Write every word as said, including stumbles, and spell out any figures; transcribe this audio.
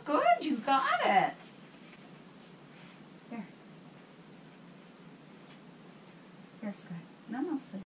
good. You got it. Here. Here, Sky. No, no, Sky.